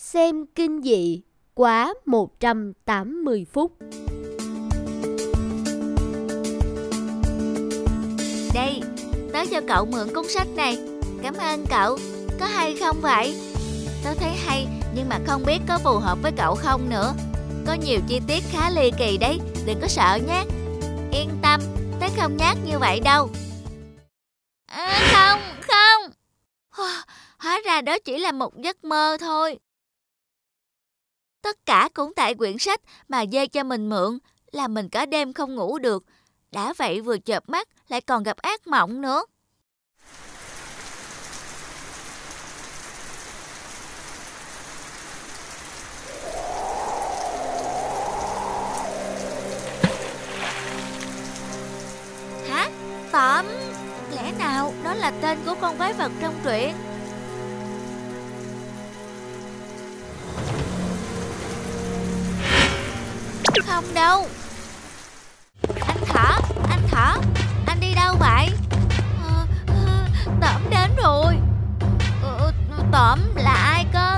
Xem kinh dị quá 180 phút. Đây, tớ cho cậu mượn cuốn sách này. Cảm ơn cậu. Có hay không vậy? Tớ thấy hay, nhưng mà không biết có phù hợp với cậu không nữa. Có nhiều chi tiết khá ly kỳ đấy, đừng có sợ nhé. Yên tâm, tớ không nhát như vậy đâu. Không. Hóa ra đó chỉ là một giấc mơ thôi. Tất cả cũng tại quyển sách mà Dê cho mình mượn, làm mình cả đêm không ngủ được. Đã vậy vừa chợp mắt lại còn gặp ác mộng nữa. Hả? Tẩm? Lẽ nào đó là tên của con quái vật trong truyện? Không đâu. Anh Thỏ, anh đi đâu vậy? Tẩm đến rồi. Tẩm là ai cơ?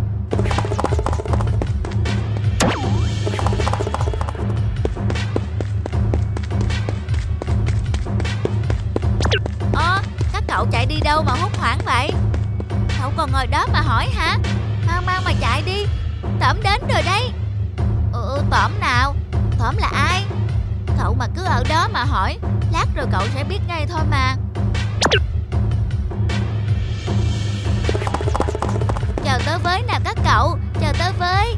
Các cậu chạy đi đâu mà hốt hoảng vậy? Cậu còn ngồi đó mà hỏi hả? Mau mà chạy đi. Tẩm đến rồi đấy. Tẩm nào? Tẩm là ai? Cậu mà cứ ở đó mà hỏi, lát rồi cậu sẽ biết ngay thôi mà. Chờ tớ với nào các cậu, chờ tớ với.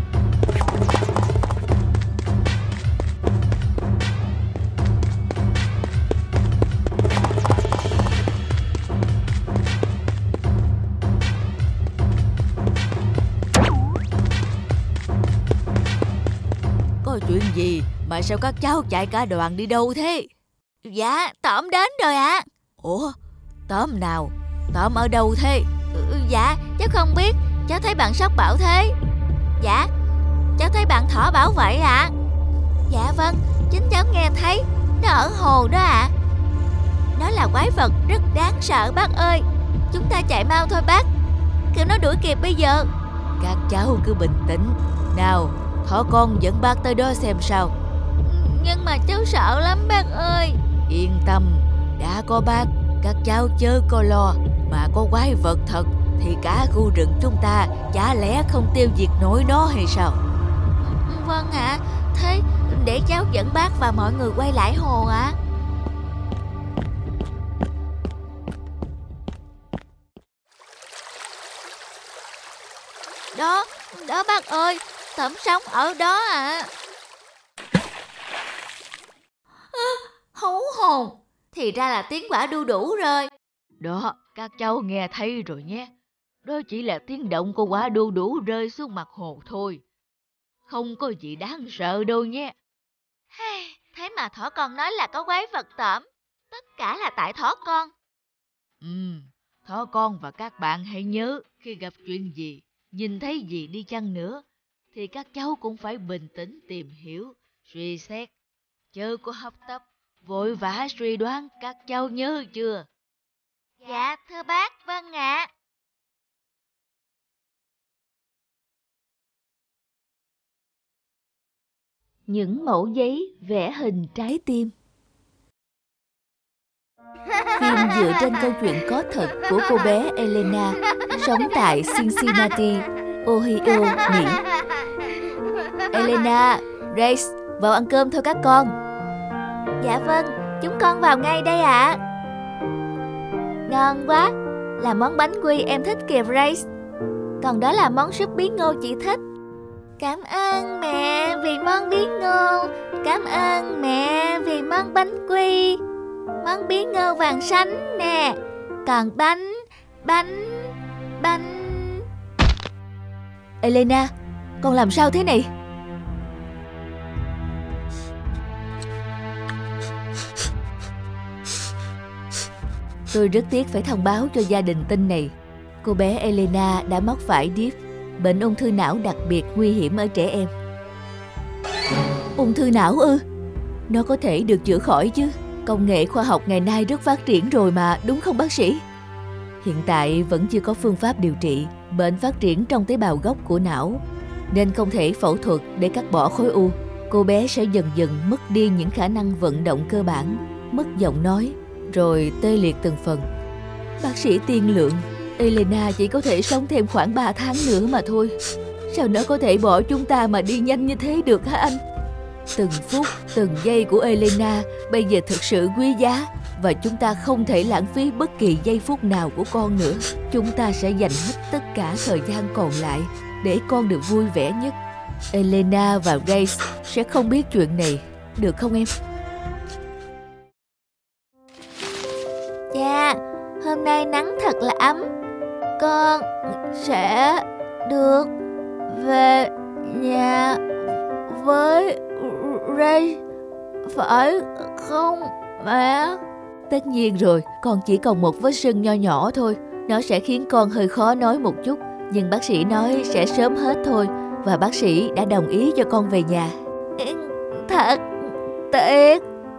Có chuyện gì mà sao các cháu chạy cả đoàn đi đâu thế? Dạ, Tẩm đến rồi ạ. Ủa, Tóm nào? Tóm ở đâu thế? Dạ, cháu không biết. Cháu thấy bạn Sóc bảo thế. Dạ, cháu thấy bạn Thỏ bảo vậy ạ. Dạ vâng, chính cháu nghe thấy. Nó ở hồ đó ạ. Nó là quái vật rất đáng sợ bác ơi. Chúng ta chạy mau thôi bác, kêu nó đuổi kịp bây giờ. Các cháu cứ bình tĩnh. Nào, Thỏ con dẫn bác tới đó xem sao. Nhưng mà cháu sợ lắm bác ơi. Yên tâm, đã có bác, các cháu chớ có lo. Mà có quái vật thật thì cả khu rừng chúng ta chả lẽ không tiêu diệt nổi nó hay sao? Vâng ạ. Thế để cháu dẫn bác và mọi người quay lại hồ ạ. Đó bác ơi, Tẩm sống ở đó ạ. Hú hồn, thì ra là tiếng quả đu đủ rồi. Đó, các cháu nghe thấy rồi nhé. Đó chỉ là tiếng động của quả đu đủ rơi xuống mặt hồ thôi. Không có gì đáng sợ đâu nhé. Thế mà Thỏ con nói là có quái vật Tẩm. Tất cả là tại Thỏ con. Thỏ con và các bạn hãy nhớ, khi gặp chuyện gì, nhìn thấy gì đi chăng nữa, thì các cháu cũng phải bình tĩnh tìm hiểu, suy xét. Chớ có hấp tấp, vội vã suy đoán, các cháu nhớ chưa? Dạ thưa bác, vâng ạ. Những mẩu giấy vẽ hình trái tim. Phim dựa trên câu chuyện có thật của cô bé Elena, sống tại Cincinnati, Ohio, Mỹ. Elena, Grace, vào ăn cơm thôi các con. Dạ vâng, chúng con vào ngay đây ạ. Ngon quá, là món bánh quy em thích kìa Grace. Còn đó là món súp bí ngô chị thích. Cảm ơn mẹ vì món bí ngô. Cảm ơn mẹ vì món bánh quy. Món bí ngô vàng xanh nè. Còn bánh. Elena, con làm sao thế này? Tôi rất tiếc phải thông báo cho gia đình tin này. Cô bé Elena đã mắc phải DIP, bệnh ung thư não đặc biệt nguy hiểm ở trẻ em. Ung thư não ư? Nó có thể được chữa khỏi chứ? Công nghệ khoa học ngày nay rất phát triển rồi mà, đúng không bác sĩ? Hiện tại vẫn chưa có phương pháp điều trị. Bệnh phát triển trong tế bào gốc của não, nên không thể phẫu thuật để cắt bỏ khối u. Cô bé sẽ dần dần mất đi những khả năng vận động cơ bản, mất giọng nói, rồi tê liệt từng phần. Bác sĩ tiên lượng, Elena chỉ có thể sống thêm khoảng 3 tháng nữa mà thôi. Sao nó có thể bỏ chúng ta mà đi nhanh như thế được hả anh? Từng phút, từng giây của Elena bây giờ thực sự quý giá, và chúng ta không thể lãng phí bất kỳ giây phút nào của con nữa. Chúng ta sẽ dành hết tất cả thời gian còn lại để con được vui vẻ nhất. Elena và Grace sẽ không biết chuyện này, được không em? Cha, hôm nay nắng thật là ấm. Con sẽ được về nhà với Ray, phải không mẹ? Tất nhiên rồi, con chỉ còn một vết sưng nho nhỏ thôi. Nó sẽ khiến con hơi khó nói một chút, nhưng bác sĩ nói sẽ sớm hết thôi, và bác sĩ đã đồng ý cho con về nhà. Thật tiếc.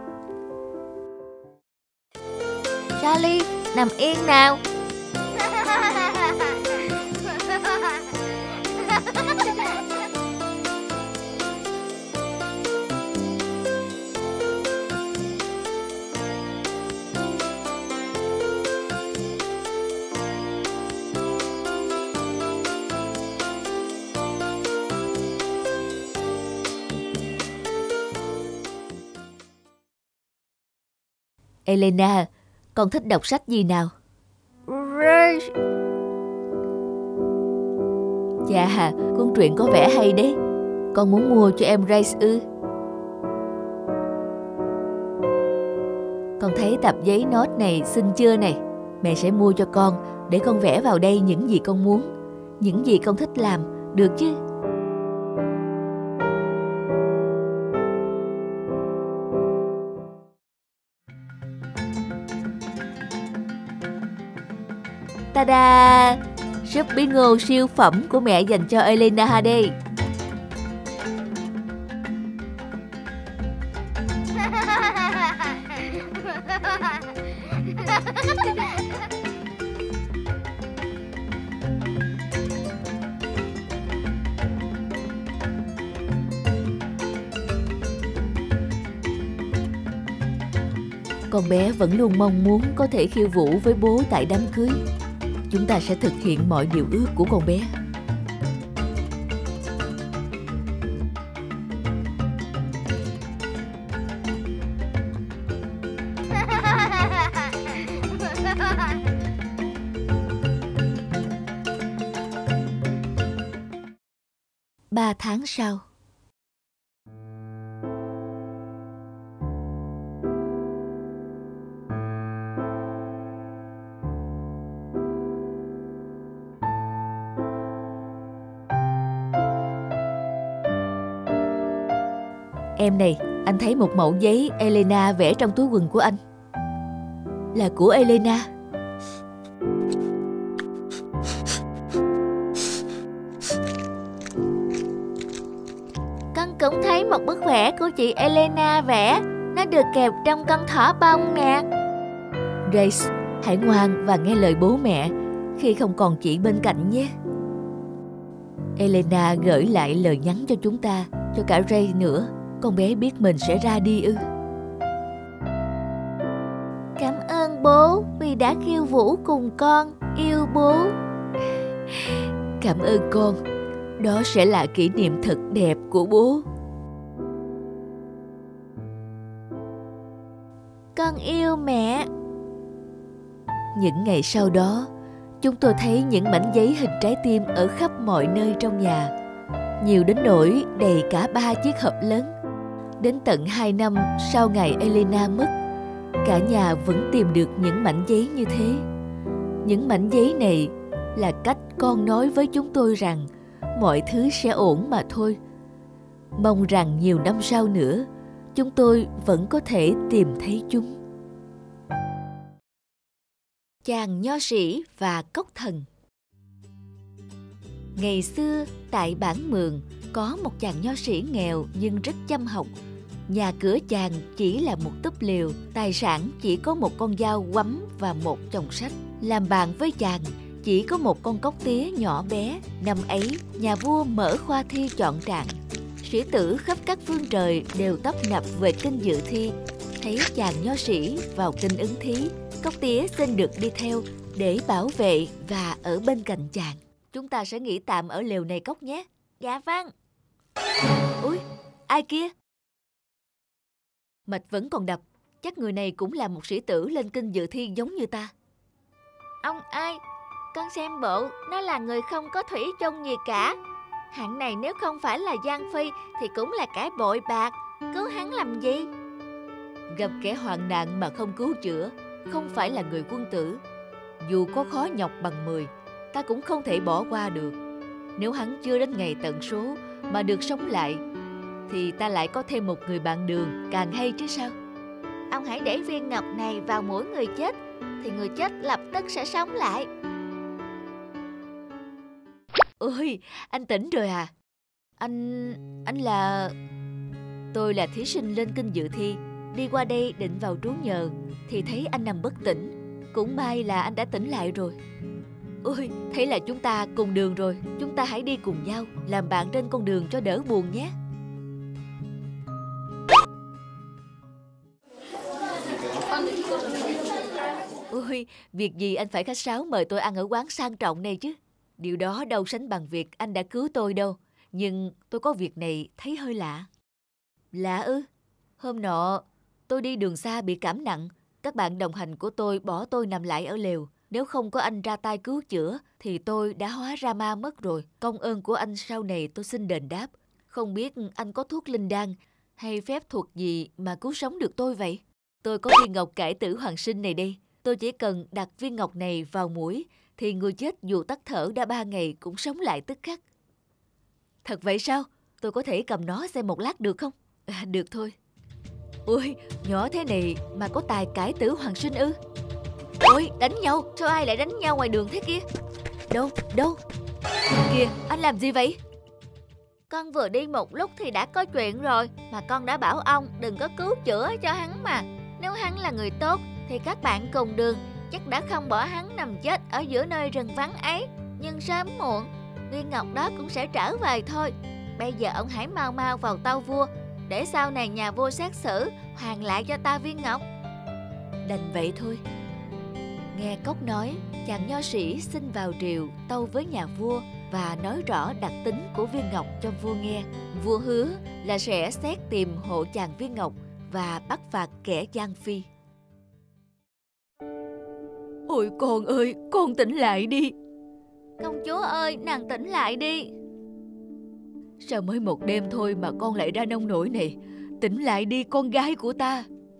Charlie, nằm yên nào. Elena, con thích đọc sách gì nào? Ray. Chà, cuốn truyện có vẻ hay đấy. Con muốn mua cho em Grace ư? Con thấy tập giấy note này xinh chưa này? Mẹ sẽ mua cho con, để con vẽ vào đây những gì con muốn, những gì con thích làm, được chứ? Ta-da! Súp bí ngô siêu phẩm của mẹ dành cho Elena đây. Con bé vẫn luôn mong muốn có thể khiêu vũ với bố tại đám cưới. Chúng ta sẽ thực hiện mọi điều ước của con bé. Ba tháng sau. Em này, anh thấy một mẩu giấy Elena vẽ trong túi quần của anh. Là của Elena. Con cũng thấy một bức vẽ của chị Elena vẽ. Nó được kẹp trong con thỏ bông nè. Grace, hãy ngoan và nghe lời bố mẹ khi không còn chị bên cạnh nhé. Elena gửi lại lời nhắn cho chúng ta, cho cả Ray nữa. Con bé biết mình sẽ ra đi ư? Cảm ơn bố vì đã khiêu vũ cùng con. Yêu bố. Cảm ơn con. Đó sẽ là kỷ niệm thật đẹp của bố. Con yêu mẹ. Những ngày sau đó, chúng tôi thấy những mảnh giấy hình trái tim ở khắp mọi nơi trong nhà. Nhiều đến nỗi đầy cả 3 chiếc hộp lớn. Đến tận 2 năm sau ngày Elena mất, cả nhà vẫn tìm được những mảnh giấy như thế. Những mảnh giấy này là cách con nói với chúng tôi rằng mọi thứ sẽ ổn mà thôi. Mong rằng nhiều năm sau nữa, chúng tôi vẫn có thể tìm thấy chúng. Chàng nho sĩ và cốc thần. Ngày xưa, tại bản Mường, có một chàng nho sĩ nghèo nhưng rất chăm học. Nhà cửa chàng chỉ là một túp lều, tài sản chỉ có một con dao quắm và một chồng sách. Làm bạn với chàng chỉ có một con cóc tía nhỏ bé. Năm ấy, nhà vua mở khoa thi chọn trạng. Sĩ tử khắp các phương trời đều tấp nập về kinh dự thi. Thấy chàng nho sĩ vào kinh ứng thí, cóc tía xin được đi theo để bảo vệ và ở bên cạnh chàng. Chúng ta sẽ nghỉ tạm ở lều này cóc nhé. Dạ vâng. Úi, ai kia? Mạch vẫn còn đập. Chắc người này cũng là một sĩ tử lên kinh dự thi giống như ta. Ông ơi, con xem bộ nó là người không có thủy chung gì cả. Hạng này nếu không phải là Giang Phi thì cũng là kẻ bội bạc. Cứu hắn làm gì? Gặp kẻ hoạn nạn mà không cứu chữa, không phải là người quân tử. Dù có khó nhọc bằng 10, ta cũng không thể bỏ qua được. Nếu hắn chưa đến ngày tận số mà được sống lại, thì ta lại có thêm một người bạn đường, càng hay chứ sao. Ông hãy để viên ngọc này vào mũi người chết, thì người chết lập tức sẽ sống lại. Ôi, anh tỉnh rồi à? Anh là... Tôi là thí sinh lên kinh dự thi. Đi qua đây định vào trú nhờ thì thấy anh nằm bất tỉnh. Cũng may là anh đã tỉnh lại rồi. Ôi, thế là chúng ta cùng đường rồi. Chúng ta hãy đi cùng nhau, làm bạn trên con đường cho đỡ buồn nhé. Ôi, việc gì anh phải khách sáo mời tôi ăn ở quán sang trọng này chứ. Điều đó đâu sánh bằng việc anh đã cứu tôi đâu. Nhưng tôi có việc này thấy hơi lạ. Lạ ư? Hôm nọ tôi đi đường xa bị cảm nặng. Các bạn đồng hành của tôi bỏ tôi nằm lại ở lều. Nếu không có anh ra tay cứu chữa thì tôi đã hóa ra ma mất rồi. Công ơn của anh sau này tôi xin đền đáp. Không biết anh có thuốc linh đan hay phép thuật gì mà cứu sống được tôi vậy? Tôi có viên ngọc cải tử hoàng sinh này đây. Tôi chỉ cần đặt viên ngọc này vào mũi thì người chết dù tắt thở đã 3 ngày cũng sống lại tức khắc. Thật vậy sao? Tôi có thể cầm nó xem một lát được không? Được thôi. Ôi, nhỏ thế này mà có tài cải tử hoàng sinh ư? Ôi, đánh nhau, sao ai lại đánh nhau ngoài đường thế kia? Đâu? Kìa, anh làm gì vậy? Con vừa đi một lúc thì đã có chuyện rồi. Mà con đã bảo ông đừng có cứu chữa cho hắn mà. Nếu hắn là người tốt thì các bạn cùng đường chắc đã không bỏ hắn nằm chết ở giữa nơi rừng vắng ấy. Nhưng sớm muộn, viên ngọc đó cũng sẽ trở về thôi. Bây giờ ông hãy mau mau vào tâu vua, để sau này nhà vua xét xử, hoàn lại cho ta viên ngọc. Đành vậy thôi. Nghe cóc nói, chàng nho sĩ xin vào triều tâu với nhà vua và nói rõ đặc tính của viên ngọc cho vua nghe. Vua hứa là sẽ xét tìm hộ chàng viên ngọc và bắt phạt kẻ gian phi. Ôi con ơi, con tỉnh lại đi. Công chúa ơi, nàng tỉnh lại đi. Sao mới một đêm thôi mà con lại ra nông nổi này? Tỉnh lại đi con gái của ta.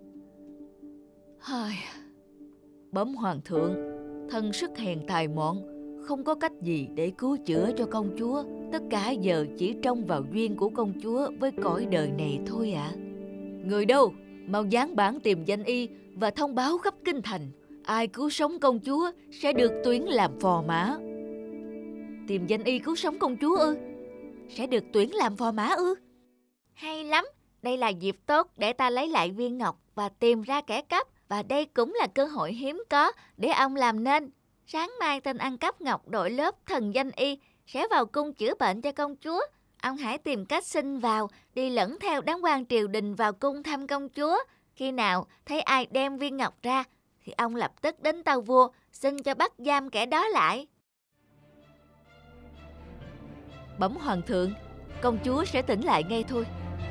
Bẩm hoàng thượng, thân sức hèn tài mọn, không có cách gì để cứu chữa cho công chúa. Tất cả giờ chỉ trông vào duyên của công chúa với cõi đời này thôi ạ. Người đâu? Mau dán bản tìm danh y và thông báo khắp kinh thành. Ai cứu sống công chúa sẽ được tuyển làm phò mã. Tìm danh y cứu sống công chúa ư? Sẽ được tuyển làm phò mã ư? Hay lắm, đây là dịp tốt để ta lấy lại viên ngọc và tìm ra kẻ cắp. Và đây cũng là cơ hội hiếm có để ông làm nên. Sáng mai tên ăn cắp ngọc đội lớp thần danh y sẽ vào cung chữa bệnh cho công chúa. Ông hãy tìm cách xin vào, đi lẫn theo đám quan triều đình vào cung thăm công chúa. Khi nào thấy ai đem viên ngọc ra thì ông lập tức đến tâu vua xin cho bắt giam kẻ đó lại. Bẩm hoàng thượng, công chúa sẽ tỉnh lại ngay thôi.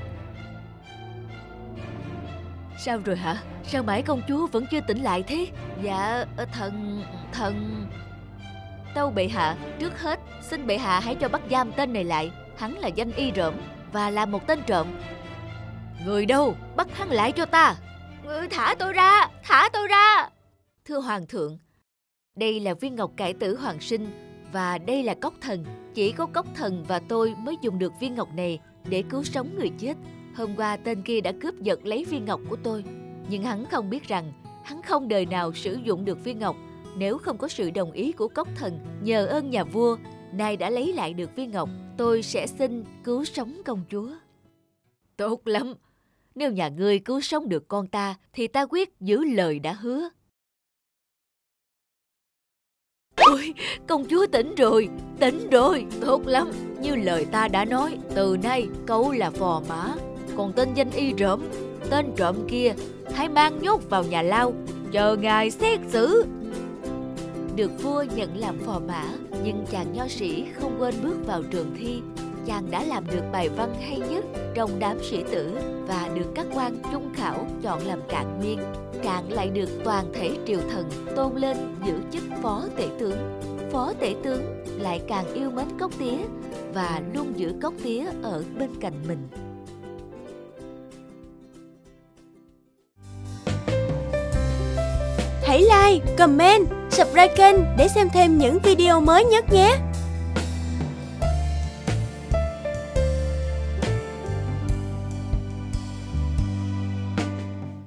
Sao rồi hả? Sao mãi công chúa vẫn chưa tỉnh lại thế? Dạ, thần... Tâu bệ hạ, trước hết xin bệ hạ hãy cho bắt giam tên này lại. Hắn là danh y rỡm và là một tên trộm. Người đâu? Bắt hắn lại cho ta. Ngươi thả tôi ra, thả tôi ra. Thưa hoàng thượng, đây là viên ngọc cải tử hoàng sinh và đây là cốc thần. Chỉ có cốc thần và tôi mới dùng được viên ngọc này để cứu sống người chết. Hôm qua tên kia đã cướp giật lấy viên ngọc của tôi. Nhưng hắn không biết rằng hắn không đời nào sử dụng được viên ngọc nếu không có sự đồng ý của cốc thần. Nhờ ơn nhà vua, nay đã lấy lại được viên ngọc. Tôi sẽ xin cứu sống công chúa. Tốt lắm. Nếu nhà ngươi cứu sống được con ta thì ta quyết giữ lời đã hứa. Ôi, công chúa tỉnh rồi, tốt lắm. Như lời ta đã nói, từ nay cậu là phò mã. Còn tên danh y rỡm, tên trộm kia, hãy mang nhốt vào nhà lao, chờ ngài xét xử. Được vua nhận làm phò mã, nhưng chàng nho sĩ không quên bước vào trường thi. Chàng đã làm được bài văn hay nhất trong đám sĩ tử và được các quan trung khảo chọn làm trạng nguyên. Chàng lại được toàn thể triều thần tôn lên giữ chức phó tể tướng. Phó tể tướng lại càng yêu mến cốc tía và luôn giữ cốc tía ở bên cạnh mình. Hãy like, comment, subscribe kênh để xem thêm những video mới nhất nhé!